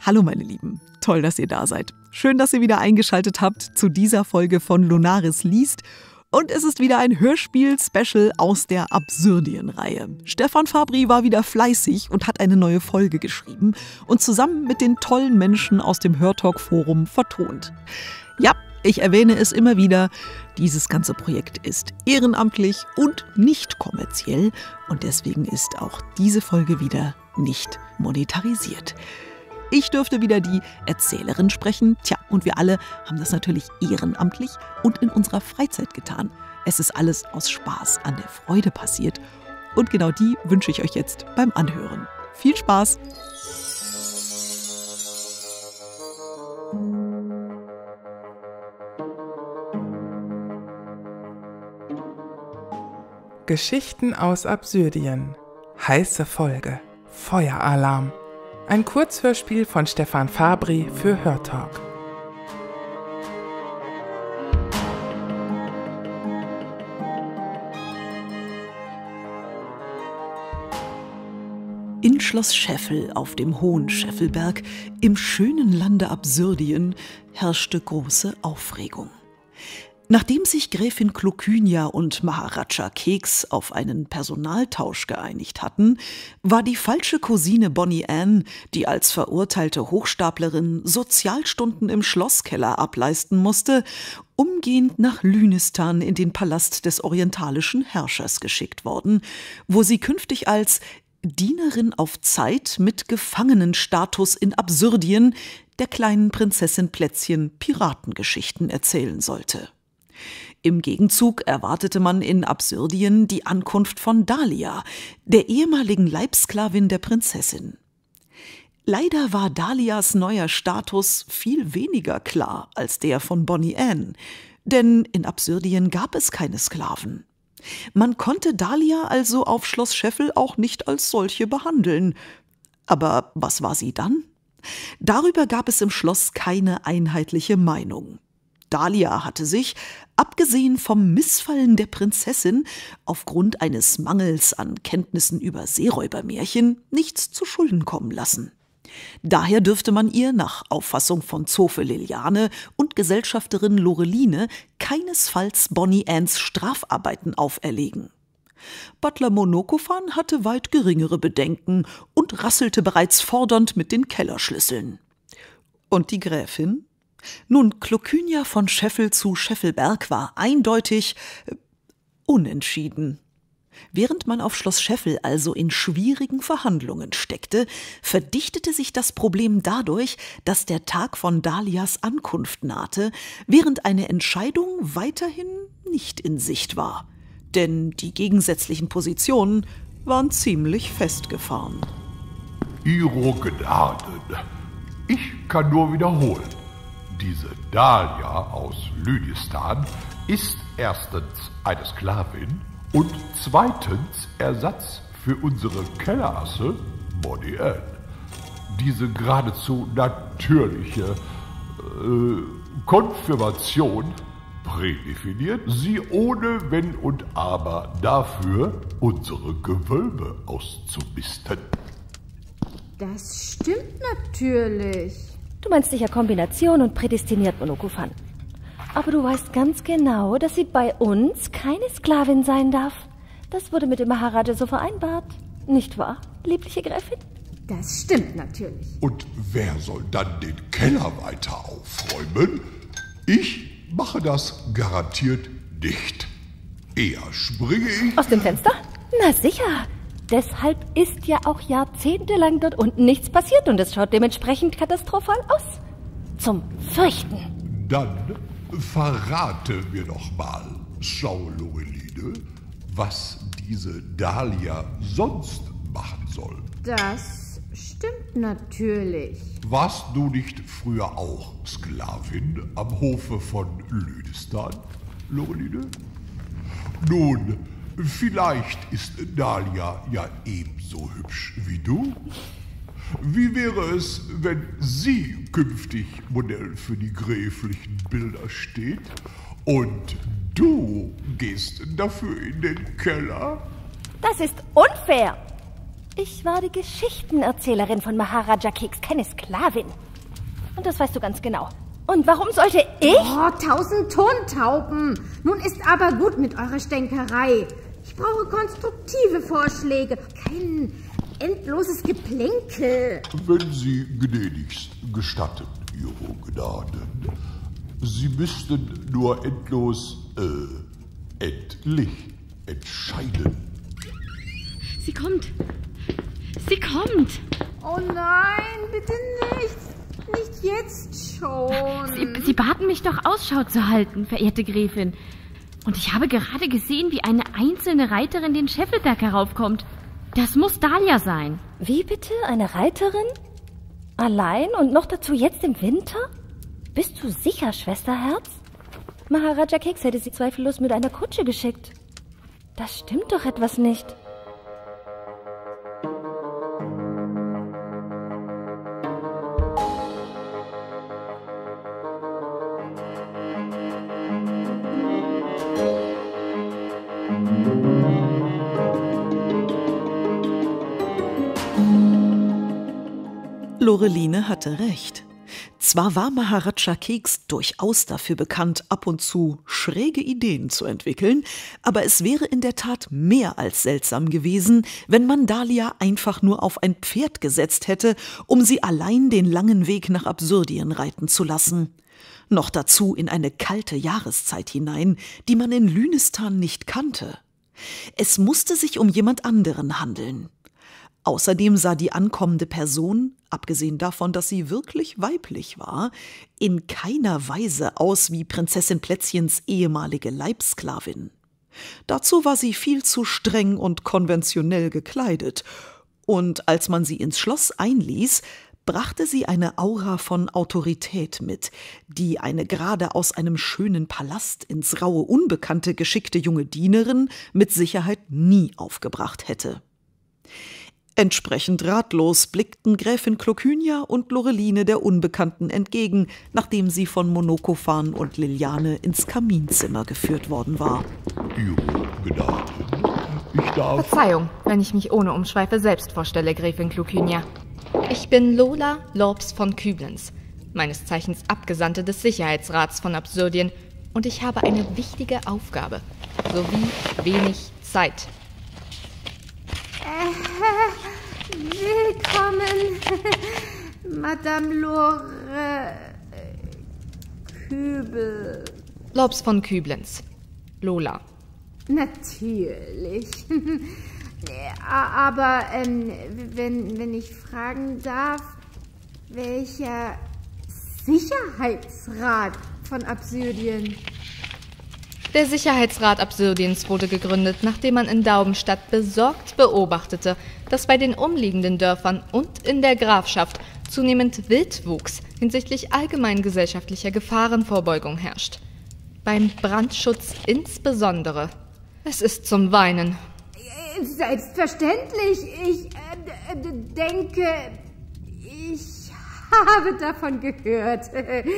Hallo meine Lieben, toll, dass ihr da seid. Schön, dass ihr wieder eingeschaltet habt zu dieser Folge von Lunaris liest. Und es ist wieder ein Hörspiel-Special aus der Absurdien-Reihe. Stefan Fabri war wieder fleißig und hat eine neue Folge geschrieben und zusammen mit den tollen Menschen aus dem Hörtalk-Forum vertont. Ja, ich erwähne es immer wieder, dieses ganze Projekt ist ehrenamtlich und nicht kommerziell und deswegen ist auch diese Folge wieder nicht monetarisiert. Ich durfte wieder die Erzählerin sprechen. Tja, und wir alle haben das natürlich ehrenamtlich und in unserer Freizeit getan. Es ist alles aus Spaß an der Freude passiert. Und genau die wünsche ich euch jetzt beim Anhören. Viel Spaß! Geschichten aus Absurdien. Heiße Folge. Feueralarm. Ein Kurzhörspiel von Stefan Fabri für Hörtalk. In Schloss Scheffel auf dem Hohen Scheffelberg, im schönen Lande Absurdien, herrschte große Aufregung. Nachdem sich Gräfin Klokynia und Maharaja Keks auf einen Personaltausch geeinigt hatten, war die falsche Cousine Bonnie Ann, die als verurteilte Hochstaplerin Sozialstunden im Schlosskeller ableisten musste, umgehend nach Lünistan in den Palast des orientalischen Herrschers geschickt worden, wo sie künftig als Dienerin auf Zeit mit Gefangenenstatus in Absurdien der kleinen Prinzessin Plätzchen Piratengeschichten erzählen sollte. Im Gegenzug erwartete man in Absurdien die Ankunft von Dahlia, der ehemaligen Leibsklavin der Prinzessin. Leider war Dahlias neuer Status viel weniger klar als der von Bonnie Ann, denn in Absurdien gab es keine Sklaven. Man konnte Dahlia also auf Schloss Scheffel auch nicht als solche behandeln. Aber was war sie dann? Darüber gab es im Schloss keine einheitliche Meinung. Dahlia hatte sich, abgesehen vom Missfallen der Prinzessin, aufgrund eines Mangels an Kenntnissen über Seeräubermärchen nichts zu Schulden kommen lassen. Daher dürfte man ihr nach Auffassung von Zofe Liliane und Gesellschafterin Loreline keinesfalls Bonnie Anns Strafarbeiten auferlegen. Butler Monokofan hatte weit geringere Bedenken und rasselte bereits fordernd mit den Kellerschlüsseln. Und die Gräfin? Nun, Klokynia von Scheffel zu Scheffelberg war eindeutig unentschieden. Während man auf Schloss Scheffel also in schwierigen Verhandlungen steckte, verdichtete sich das Problem dadurch, dass der Tag von Dahlias Ankunft nahte, während eine Entscheidung weiterhin nicht in Sicht war. Denn die gegensätzlichen Positionen waren ziemlich festgefahren. Ihre Gnaden, ich kann nur wiederholen. Diese Dahlia aus Lünistan ist erstens eine Sklavin und zweitens Ersatz für unsere Kellerasse Bonnie Ann. Diese geradezu natürliche Konfirmation prädefiniert sie ohne Wenn und Aber dafür, unsere Gewölbe auszumisten. Das stimmt natürlich. Du meinst sicher Kombination und prädestiniert, Monokofan. Aber du weißt ganz genau, dass sie bei uns keine Sklavin sein darf. Das wurde mit dem Maharaja so vereinbart. Nicht wahr, liebliche Gräfin? Das stimmt natürlich. Und wer soll dann den Keller weiter aufräumen? Ich mache das garantiert nicht. Eher springe ich... Aus dem Fenster? Na sicher. Deshalb ist ja auch jahrzehntelang dort unten nichts passiert und es schaut dementsprechend katastrophal aus. Zum Fürchten. Dann verrate mir doch mal, schlaue Loreline, was diese Dahlia sonst machen soll. Das stimmt natürlich. Warst du nicht früher auch Sklavin am Hofe von Lünistan, Loreline? Nun, vielleicht ist Dahlia ja ebenso hübsch wie du. Wie wäre es, wenn sie künftig Modell für die gräflichen Bilder steht und du gehst dafür in den Keller? Das ist unfair. Ich war die Geschichtenerzählerin von Maharaja Keks, keine Sklavin. Und das weißt du ganz genau. Und warum sollte ich... Oh, 1000 Tontauben. Nun ist aber gut mit eurer Stänkerei. Ich brauche konstruktive Vorschläge, kein endloses Geplänkel. Wenn Sie gnädigst gestatten, Ihre Gnaden, Sie müssten nur endlich entscheiden. Sie kommt. Sie kommt. Oh nein, bitte nicht. Nicht jetzt schon. Sie baten mich doch, Ausschau zu halten, verehrte Gräfin. Und ich habe gerade gesehen, wie eine einzelne Reiterin den Scheffelberg heraufkommt. Das muss Dahlia sein. Wie bitte? Eine Reiterin? Allein und noch dazu jetzt im Winter? Bist du sicher, Schwesterherz? Maharaja Keks hätte sie zweifellos mit einer Kutsche geschickt. Das stimmt doch etwas nicht. Loreline hatte recht. Zwar war Maharaja Keks durchaus dafür bekannt, ab und zu schräge Ideen zu entwickeln, aber es wäre in der Tat mehr als seltsam gewesen, wenn man Dahlia einfach nur auf ein Pferd gesetzt hätte, um sie allein den langen Weg nach Absurdien reiten zu lassen. Noch dazu in eine kalte Jahreszeit hinein, die man in Lünistan nicht kannte. Es musste sich um jemand anderen handeln. Außerdem sah die ankommende Person, abgesehen davon, dass sie wirklich weiblich war, in keiner Weise aus wie Prinzessin Plätzchens ehemalige Leibsklavin. Dazu war sie viel zu streng und konventionell gekleidet, und als man sie ins Schloss einließ, brachte sie eine Aura von Autorität mit, die eine gerade aus einem schönen Palast ins raue Unbekannte geschickte junge Dienerin mit Sicherheit nie aufgebracht hätte. Entsprechend ratlos blickten Gräfin Klokynia und Loreline der Unbekannten entgegen, nachdem sie von Monokofan und Liliane ins Kaminzimmer geführt worden war. Ihre Gnaden, ich darf... Verzeihung, wenn ich mich ohne Umschweife selbst vorstelle, Gräfin Klokynia. Ich bin Lola Lorbs von Küblenz, meines Zeichens Abgesandte des Sicherheitsrats von Absurdien, und ich habe eine wichtige Aufgabe, sowie wenig Zeit. Willkommen, Madame Kübel. Lorbs von Küblenz. Lola. Natürlich. Aber wenn ich fragen darf, welcher Sicherheitsrat von Absurdien? Der Sicherheitsrat Absurdiens wurde gegründet, nachdem man in Daubenstadt besorgt beobachtete, dass bei den umliegenden Dörfern und in der Grafschaft zunehmend Wildwuchs hinsichtlich allgemein gesellschaftlicher Gefahrenvorbeugung herrscht. Beim Brandschutz insbesondere. Es ist zum Weinen. Selbstverständlich. Ich denke, ich habe davon gehört.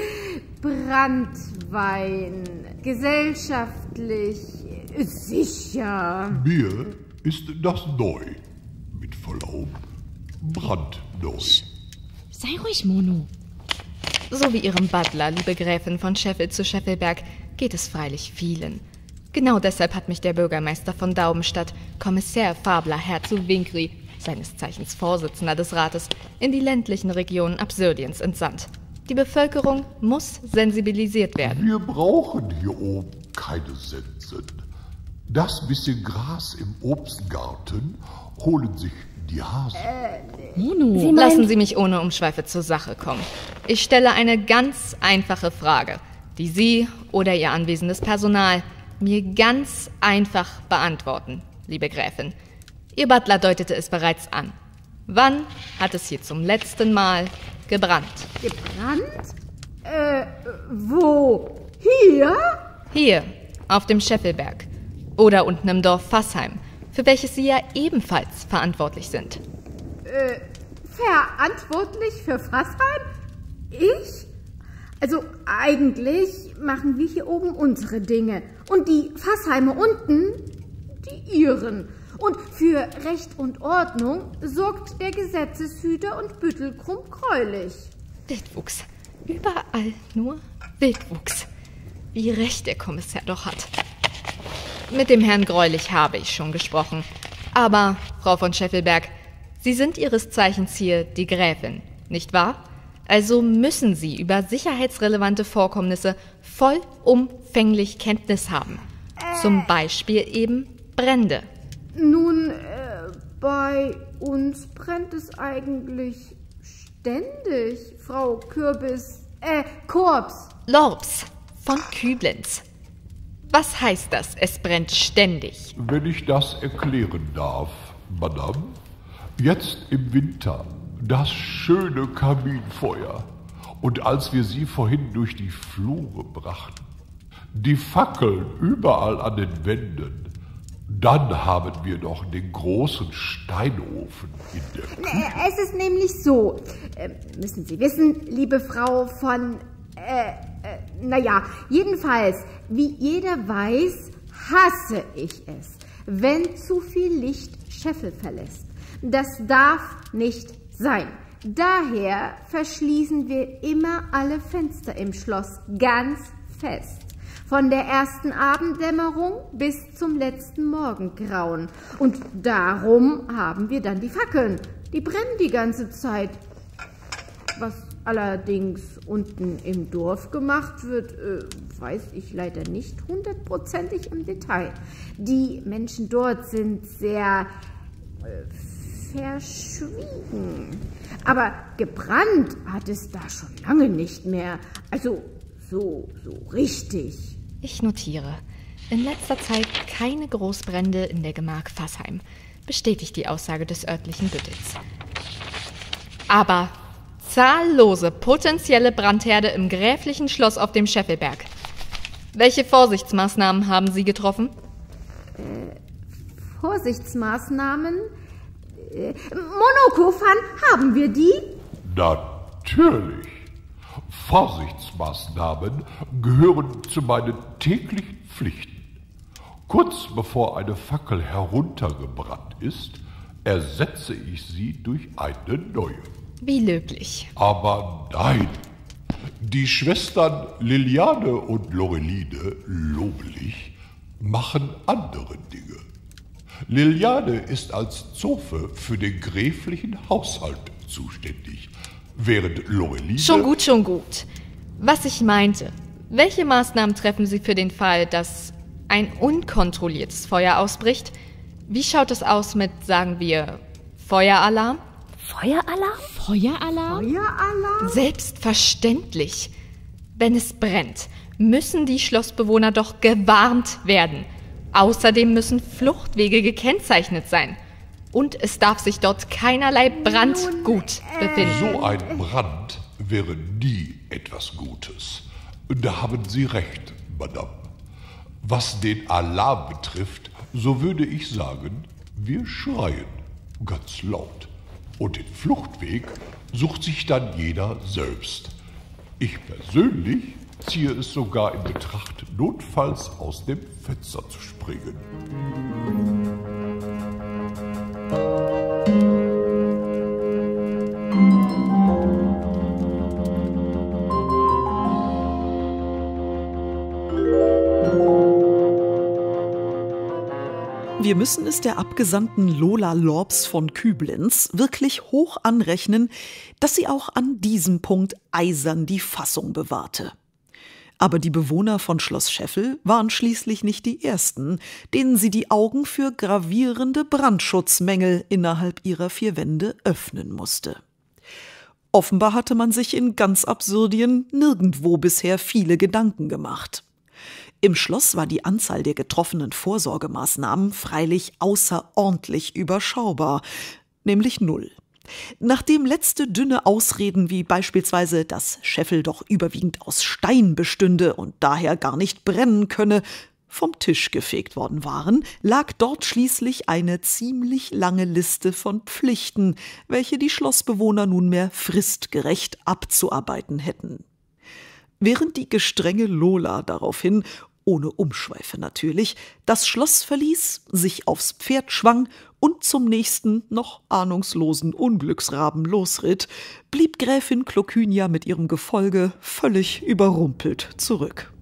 Branntwein, gesellschaftlich, sicher. Mir ist das neu. Mit Verlaub, brandneu. Sei ruhig, Mono. So wie Ihrem Butler, liebe Gräfin von Scheffel zu Scheffelberg, geht es freilich vielen. Genau deshalb hat mich der Bürgermeister von Daubenstadt, Kommissär Fabler Herr zu Winkri, seines Zeichens Vorsitzender des Rates, in die ländlichen Regionen Absurdiens entsandt. Die Bevölkerung muss sensibilisiert werden. Wir brauchen hier oben keine Sensen. Das bisschen Gras im Obstgarten holen sich die Hasen. Mono. Lassen Sie mich ohne Umschweife zur Sache kommen. Ich stelle eine ganz einfache Frage, die Sie oder Ihr anwesendes Personal mir ganz einfach beantworten, liebe Gräfin. Ihr Butler deutete es bereits an. Wann hat es hier zum letzten Mal gebrannt? Gebrannt? Wo? Hier? Hier, auf dem Scheffelberg. Oder unten im Dorf Fassheim, für welches Sie ja ebenfalls verantwortlich sind. Verantwortlich für Fassheim? Ich? Also eigentlich machen wir hier oben unsere Dinge. Und die Fassheime unten, die ihren. Und für Recht und Ordnung sorgt der Gesetzeshüter und Büttelkrumm Greulich. Wildwuchs. Überall nur Wildwuchs. Wie recht der Kommissar doch hat. Mit dem Herrn Greulich habe ich schon gesprochen. Aber, Frau von Scheffelberg, Sie sind Ihres Zeichens hier die Gräfin, nicht wahr? Also müssen Sie über sicherheitsrelevante Vorkommnisse vollumfänglich Kenntnis haben. Zum Beispiel eben Brände. Nun, bei uns brennt es eigentlich ständig, Frau Korbs. Lorps von Küblenz. Was heißt das, es brennt ständig? Wenn ich das erklären darf, Madame, jetzt im Winter das schöne Kaminfeuer. Und als wir sie vorhin durch die Flure brachten, die Fackeln überall an den Wänden, dann haben wir noch den großen Steinofen in der Küche. Es ist nämlich so, müssen Sie wissen, liebe Frau von, jedenfalls, wie jeder weiß, hasse ich es, wenn zu viel Licht Scheffel verlässt. Das darf nicht sein. Daher verschließen wir immer alle Fenster im Schloss ganz fest. Von der ersten Abenddämmerung bis zum letzten Morgengrauen. Und darum haben wir dann die Fackeln. Die brennen die ganze Zeit. Was allerdings unten im Dorf gemacht wird, weiß ich leider nicht hundertprozentig im Detail. Die Menschen dort sind sehr verschwiegen. Aber gebrannt hat es da schon lange nicht mehr. Also so richtig. Ich notiere. In letzter Zeit keine Großbrände in der Gemark Fassheim. Bestätigt die Aussage des örtlichen Büttels. Aber zahllose potenzielle Brandherde im gräflichen Schloss auf dem Scheffelberg. Welche Vorsichtsmaßnahmen haben Sie getroffen? Vorsichtsmaßnahmen? Monokofan, haben wir die? Natürlich. Vorsichtsmaßnahmen gehören zu meinen täglichen Pflichten. Kurz bevor eine Fackel heruntergebrannt ist, ersetze ich sie durch eine neue. Wie löblich. Aber nein, die Schwestern Liliane und Loreline, loblich, machen andere Dinge. Liliane ist als Zofe für den gräflichen Haushalt zuständig, während Loreline... Schon gut. Was ich meinte, welche Maßnahmen treffen Sie für den Fall, dass ein unkontrolliertes Feuer ausbricht? Wie schaut es aus mit, sagen wir, Feueralarm? Feueralarm? Feueralarm? Feueralarm? Selbstverständlich. Wenn es brennt, müssen die Schlossbewohner doch gewarnt werden. Außerdem müssen Fluchtwege gekennzeichnet sein. Und es darf sich dort keinerlei Brandgut befinden. So ein Brand wäre nie etwas Gutes. Da haben Sie recht, Madame. Was den Alarm betrifft, so würde ich sagen, wir schreien ganz laut. Und den Fluchtweg sucht sich dann jeder selbst. Ich persönlich ziehe es sogar in Betracht, notfalls aus dem Fenster zu springen. Wir müssen es der Abgesandten Lola Lorps von Küblenz wirklich hoch anrechnen, dass sie auch an diesem Punkt eisern die Fassung bewahrte. Aber die Bewohner von Schloss Scheffel waren schließlich nicht die Ersten, denen sie die Augen für gravierende Brandschutzmängel innerhalb ihrer vier Wände öffnen musste. Offenbar hatte man sich in ganz Absurdien nirgendwo bisher viele Gedanken gemacht. Im Schloss war die Anzahl der getroffenen Vorsorgemaßnahmen freilich außerordentlich überschaubar, nämlich 0. Nachdem letzte dünne Ausreden wie beispielsweise, dass Scheffel doch überwiegend aus Stein bestünde und daher gar nicht brennen könne, vom Tisch gefegt worden waren, lag dort schließlich eine ziemlich lange Liste von Pflichten, welche die Schlossbewohner nunmehr fristgerecht abzuarbeiten hätten. Während die gestrenge Lola daraufhin ohne Umschweife natürlich, das Schloss verließ, sich aufs Pferd schwang und zum nächsten, noch ahnungslosen Unglücksraben losritt, blieb Gräfin Klokynia mit ihrem Gefolge völlig überrumpelt zurück.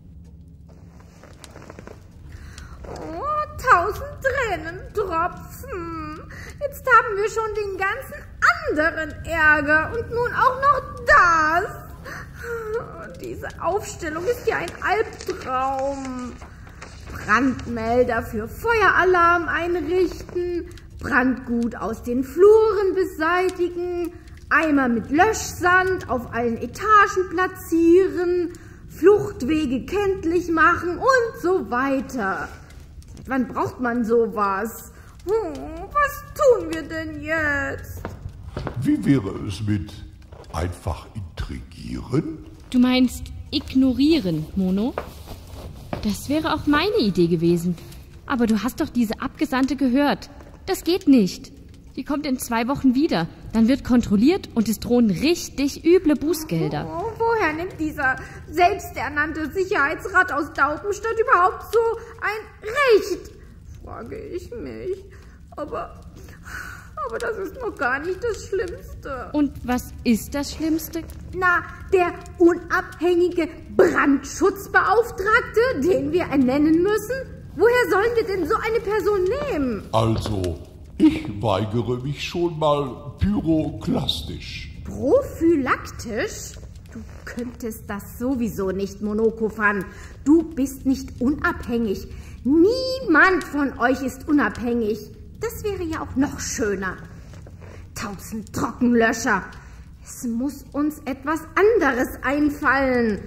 Oh, 1000 Tränentropfen. Jetzt haben wir schon den ganzen anderen Ärger und nun auch noch das. Diese Aufstellung ist ja ein Albtraum. Brandmelder für Feueralarm einrichten, Brandgut aus den Fluren beseitigen, Eimer mit Löschsand auf allen Etagen platzieren, Fluchtwege kenntlich machen und so weiter. Seit wann braucht man sowas? Was tun wir denn jetzt? Wie wäre es mit einfach intrigieren? Du meinst ignorieren, Mono? Das wäre auch meine Idee gewesen. Aber du hast doch diese Abgesandte gehört. Das geht nicht. Die kommt in 2 Wochen wieder. Dann wird kontrolliert und es drohen richtig üble Bußgelder. Oh, woher nimmt dieser selbsternannte Sicherheitsrat aus Daubenstadt überhaupt so ein Recht? Frage ich mich. Aber das ist noch gar nicht das Schlimmste. Und was ist das Schlimmste? Na, der unabhängige Brandschutzbeauftragte, den wir ernennen müssen? Woher sollen wir denn so eine Person nehmen? Also, ich weigere mich schon mal pyroklastisch. Prophylaktisch? Du könntest das sowieso nicht, Monoko-Fan. Du bist nicht unabhängig. Niemand von euch ist unabhängig. Das wäre ja auch noch schöner. 1000 Trockenlöscher. Es muss uns etwas anderes einfallen.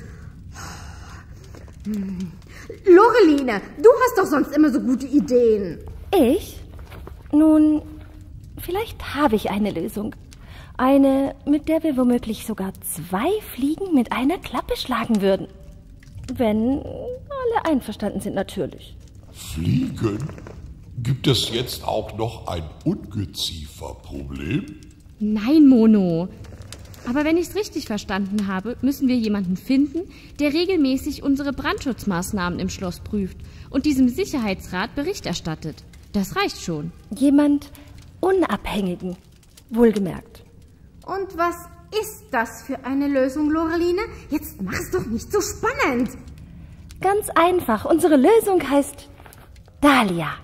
Loreline, du hast doch sonst immer so gute Ideen. Ich? Nun, vielleicht habe ich eine Lösung. Eine, mit der wir womöglich sogar 2 Fliegen mit einer Klappe schlagen würden. Wenn alle einverstanden sind, natürlich. Fliegen? Gibt es jetzt auch noch ein Ungezieferproblem? Nein, Mono. Aber wenn ich es richtig verstanden habe, müssen wir jemanden finden, der regelmäßig unsere Brandschutzmaßnahmen im Schloss prüft und diesem Sicherheitsrat Bericht erstattet. Das reicht schon. Jemand Unabhängigen, wohlgemerkt. Und was ist das für eine Lösung, Loreline? Jetzt mach's doch nicht so spannend. Ganz einfach. Unsere Lösung heißt Dahlia.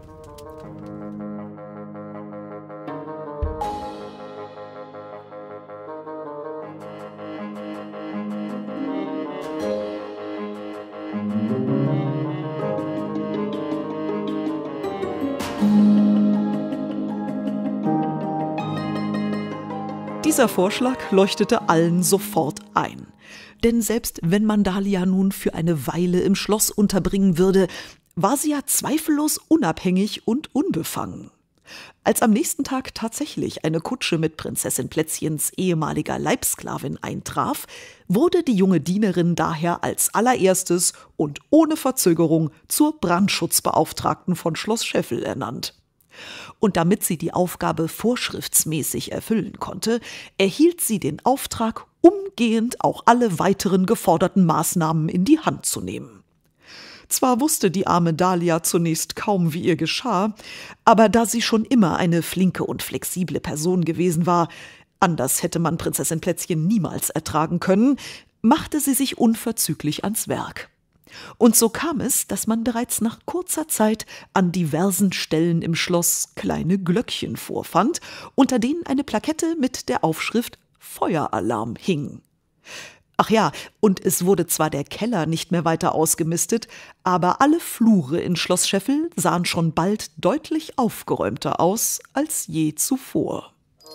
Dieser Vorschlag leuchtete allen sofort ein. Denn selbst wenn man Dahlia nun für eine Weile im Schloss unterbringen würde, war sie ja zweifellos unabhängig und unbefangen. Als am nächsten Tag tatsächlich eine Kutsche mit Prinzessin Plätzchens ehemaliger Leibsklavin eintraf, wurde die junge Dienerin daher als allererstes und ohne Verzögerung zur Brandschutzbeauftragten von Schloss Scheffel ernannt. Und damit sie die Aufgabe vorschriftsmäßig erfüllen konnte, erhielt sie den Auftrag, umgehend auch alle weiteren geforderten Maßnahmen in die Hand zu nehmen. Zwar wusste die arme Dahlia zunächst kaum, wie ihr geschah, aber da sie schon immer eine flinke und flexible Person gewesen war, anders hätte man Prinzessin Plätzchen niemals ertragen können, machte sie sich unverzüglich ans Werk. Und so kam es, dass man bereits nach kurzer Zeit an diversen Stellen im Schloss kleine Glöckchen vorfand, unter denen eine Plakette mit der Aufschrift Feueralarm hing. Ach ja, und es wurde zwar der Keller nicht mehr weiter ausgemistet, aber alle Flure in Schloss Scheffel sahen schon bald deutlich aufgeräumter aus als je zuvor.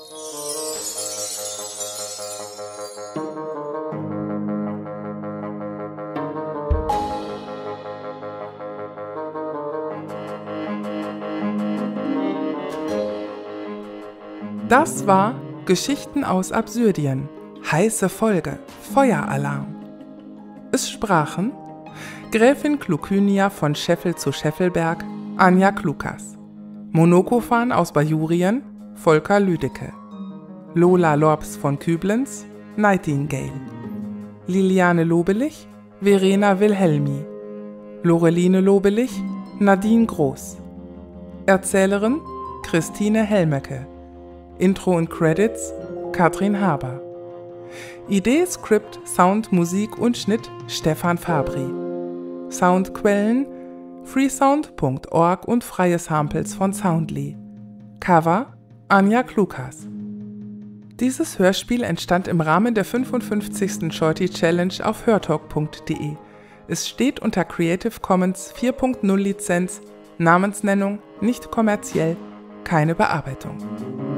Das war Geschichten aus Absurdien. Heiße Folge, Feueralarm. Es sprachen Gräfin Klokynia von Scheffel zu Scheffelberg, Anja Klukas. Monoko-Fan aus Bajurien, Volker Lüdecke. Lola Lorps von Küblenz, Nightingale. Liliane Lobelich, Verena Wilhelmi. Loreline Lobelich, Nadine Groß. Erzählerin Christine Helmecke. Intro und Credits Katrin Haber. Idee, Skript, Sound, Musik und Schnitt Stefan Fabri. Soundquellen freesound.org und freie Samples von Soundly. Cover Anja Klukas. Dieses Hörspiel entstand im Rahmen der 55. Shorty Challenge auf hörtalk.de. Es steht unter Creative Commons 4.0 Lizenz, Namensnennung, nicht kommerziell, keine Bearbeitung.